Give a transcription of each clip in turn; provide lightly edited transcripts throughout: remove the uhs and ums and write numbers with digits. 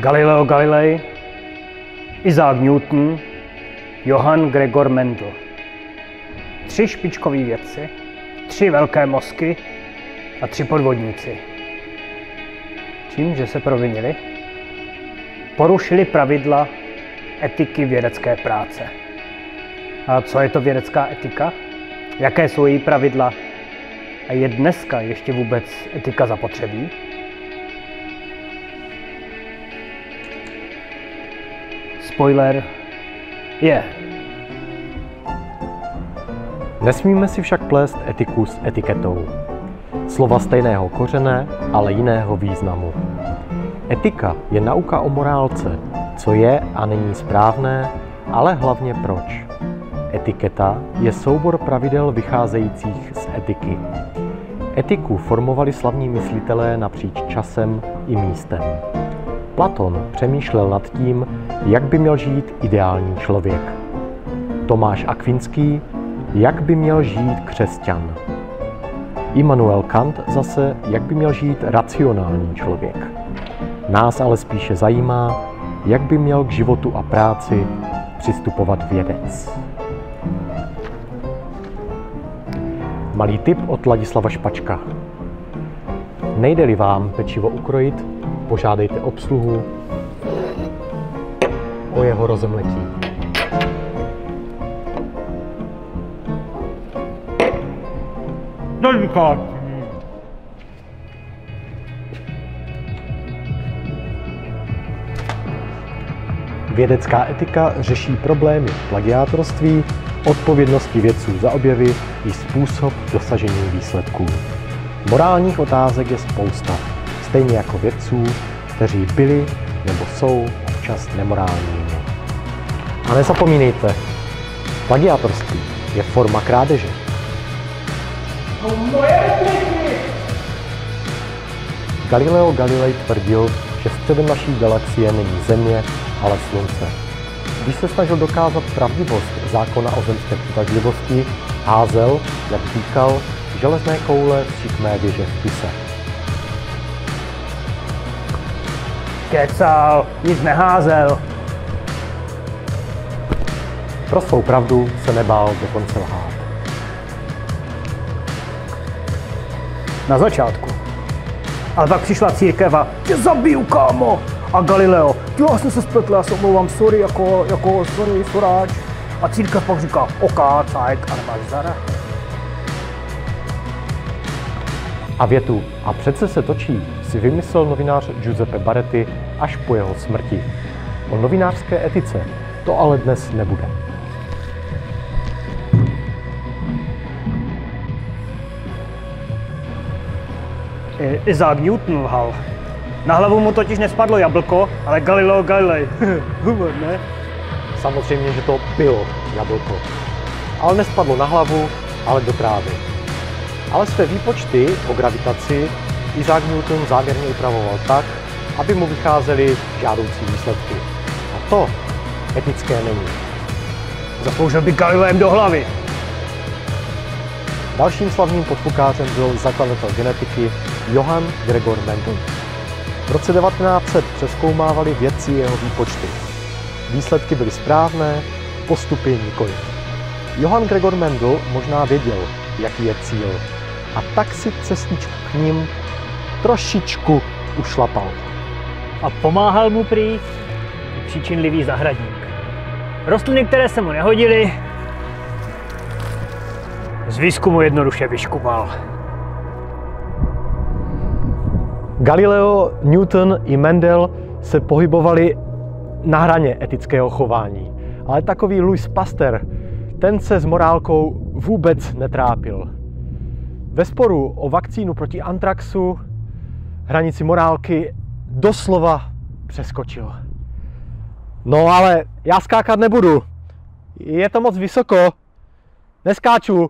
Galileo Galilei, Isaac Newton, Johann Gregor Mendel. 3 špičkoví vědci, 3 velké mozky a 3 podvodníci. Čím, že se provinili? Porušili pravidla etiky vědecké práce. A co je to vědecká etika? Jaké jsou její pravidla? A je dneska ještě vůbec etika zapotřebí? Spoiler je. Nesmíme si však plést etiku s etiketou. Slova stejného kořene, ale jiného významu. Etika je nauka o morálce, co je a není správné, ale hlavně proč. Etiketa je soubor pravidel vycházejících z etiky. Etiku formovali slavní myslitelé napříč časem i místem. Platon přemýšlel nad tím, jak by měl žít ideální člověk. Tomáš Akvinský, jak by měl žít křesťan. Immanuel Kant zase, jak by měl žít racionální člověk. Nás ale spíše zajímá, jak by měl k životu a práci přistupovat vědec. Malý tip od Ladislava Špačka. Nejde-li vám pečivo ukrojit, požádejte obsluhu o jeho rozemletí. Vědecká etika řeší problémy plagiátorství, odpovědnosti vědců za objevy i způsob dosažení výsledků. Morálních otázek je spousta, stejně jako vědců, kteří byli nebo jsou občas nemorálními. A nezapomínejte, plagiátorství je forma krádeže. Galileo Galilei tvrdil, že středem naší galaxie není Země, ale Slunce. Když se snažil dokázat pravdivost zákona o zemské přitažlivosti, házel, jak říkal, železné koule z šikmé věže v Pise. Kecal, nic neházel. Pro svou pravdu se nebál dokonce lhát. Na začátku. Ale pak přišla církev a tě zabiju, kámo! A Galileo, já jsem se spletl, já se omlouvám, sorry, sorry, soráč. A církev pak říká, OK, cajk, a nemáš zara. A větu "a přece se točí" si vymyslel novinář Giuseppe Baretti až po jeho smrti. O novinářské etice to ale dnes nebude. Isaac Newton lhal. Na hlavu mu totiž nespadlo jablko, ale Galileo Galilei. Humor, ne? Samozřejmě, že to bylo jablko. Ale nespadlo na hlavu, ale do trávy. Ale své výpočty o gravitaci Isaac Newton záměrně upravoval tak, aby mu vycházely žádoucí výsledky. A to etické není. Zapoužil by Galileem do hlavy. Dalším slavným podfukářem byl zakladatel genetiky Johann Gregor Mendel. V roce 1900 přezkoumávali vědci jeho výpočty. Výsledky byly správné, postupy nikoliv. Johann Gregor Mendel možná věděl, jaký je cíl, a tak si cestičku k nim trošičku ušlapal. A pomáhal mu prý příčinlivý zahradník. Rostliny, které se mu nehodily, z výzkumu jednoduše vyškumal. Galileo, Newton i Mendel se pohybovali na hraně etického chování. Ale takový Louis Pasteur, ten se s morálkou vůbec netrápil. Ve sporu o vakcínu proti antraxu hranici morálky doslova přeskočil. No ale já skákat nebudu. Je to moc vysoko. Neskáču.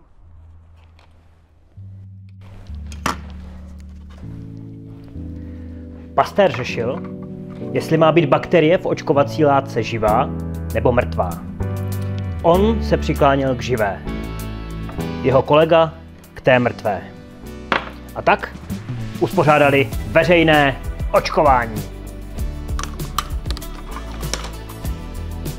Pasteur řešil, jestli má být bakterie v očkovací látce živá nebo mrtvá. On se přikláněl k živé. Jeho kolega k té mrtvé. A tak uspořádali veřejné očkování.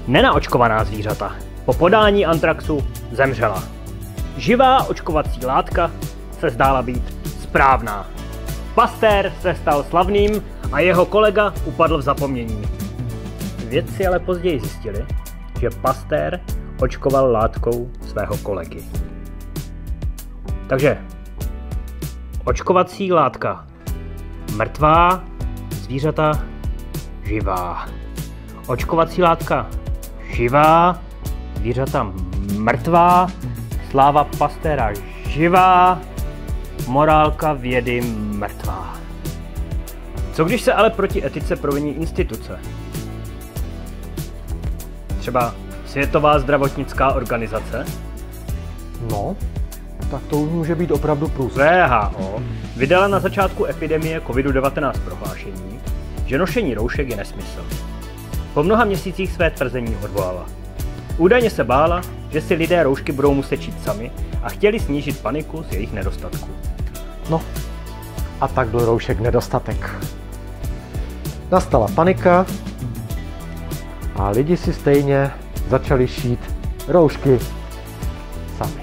Nenaočkovaná zvířata po podání antraxu zemřela. Živá očkovací látka se zdála být správná. Pasteur se stal slavným a jeho kolega upadl v zapomnění. Vědci ale později zjistili, že Pasteur očkoval látkou svého kolegy. Takže očkovací látka mrtvá, zvířata živá. Očkovací látka živá, zvířata mrtvá, sláva Pasteura živá, morálka vědy mrtvá. Co když se ale proti etice proviní instituce? Třeba Světová zdravotnická organizace? No, tak to už může být opravdu průser. WHO vydala na začátku epidemie COVID-19 prohlášení, že nošení roušek je nesmysl. Po mnoha měsících své tvrzení odvolala. Údajně se bála, že si lidé roušky budou muset šít sami a chtěli snížit paniku z jejich nedostatku. No, a tak byl roušek nedostatek. Nastala panika a lidi si stejně začali šít roušky sami.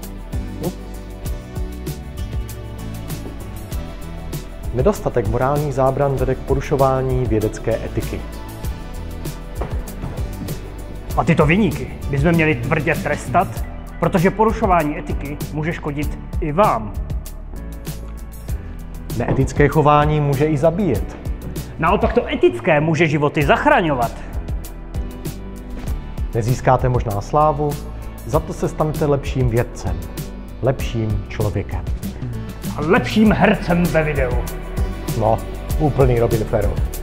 Nedostatek morálních zábran vede k porušování vědecké etiky. A tyto viníky bychom měli tvrdě trestat, protože porušování etiky může škodit i vám. Neetické chování může i zabíjet. Naopak to etické může životy zachraňovat. Nezískáte možná slávu, za to se stanete lepším vědcem, lepším člověkem. A lepším hercem ve videu. No, úplný Robin Ferro.